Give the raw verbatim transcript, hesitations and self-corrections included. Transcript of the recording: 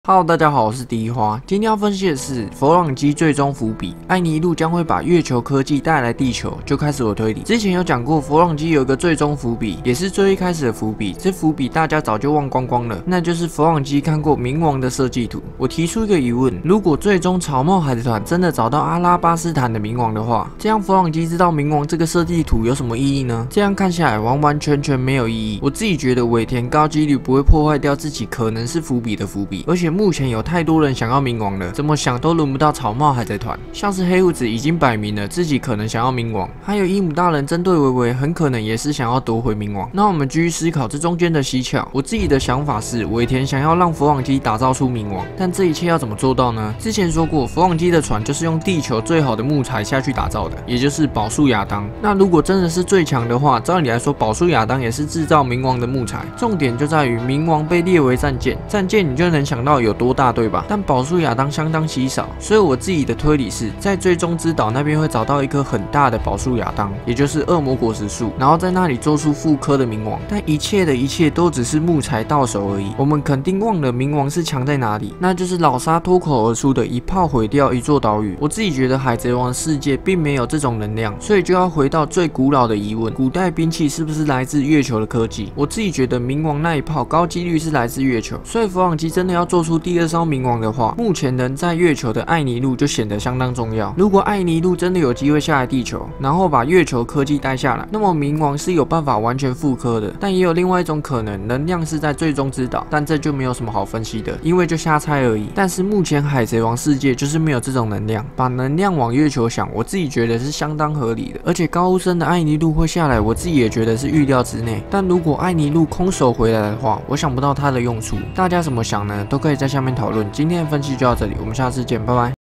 Hello， 大家好，我是第一花。今天要分析的是佛朗机最终伏笔，艾尼路将会把月球科技带来地球。就开始我推理。之前有讲过，佛朗机有一个最终伏笔，也是最一开始的伏笔。这伏笔大家早就忘光光了，那就是佛朗机看过冥王的设计图。我提出一个疑问：如果最终草帽海贼团真的找到阿拉巴斯坦的冥王的话，这样佛朗机知道冥王这个设计图有什么意义呢？这样看下来，完完全全没有意义。我自己觉得尾田高几率不会破坏掉自己可能是伏笔的伏笔，而且目前有太多人想要冥王了，怎么想都轮不到草帽海贼团。像是黑胡子已经摆明了自己可能想要冥王，还有伊姆大人针对维维很可能也是想要夺回冥王。那我们继续思考这中间的蹊跷。我自己的想法是，尾田想要让佛朗机打造出冥王，但这一切要怎么做到呢？之前说过，佛朗机的船就是用地球最好的木材下去打造的，也就是宝树亚当。那如果真的是最强的话，照理来说，宝树亚当也是制造冥王的木材。重点就在于冥王被列为战舰，战舰你就能想到有多大，对吧？但宝树亚当相当稀少，所以我自己的推理是在最终之岛那边会找到一棵很大的宝树亚当，也就是恶魔果实树，然后在那里做出复刻的冥王。但一切的一切都只是木材到手而已，我们肯定忘了冥王是强在哪里，那就是老沙脱口而出的一炮毁掉一座岛屿。我自己觉得海贼王的世界并没有这种能量，所以就要回到最古老的疑问：古代兵器是不是来自月球的科技？我自己觉得冥王那一炮高几率是来自月球，所以佛朗机真的要做出第二艘冥王的话，目前能在月球的艾尼路就显得相当重要。如果艾尼路真的有机会下来地球，然后把月球科技带下来，那么冥王是有办法完全复刻的。但也有另外一种可能，能量是在最终之岛，但这就没有什么好分析的，因为就瞎猜而已。但是目前海贼王世界就是没有这种能量，把能量往月球想，我自己觉得是相当合理的。而且高乌森的艾尼路会下来，我自己也觉得是预料之内。但如果艾尼路空手回来的话，我想不到它的用处。大家怎么想呢？都可以在下面讨论。今天的分析就到这里，我们下次见，拜拜。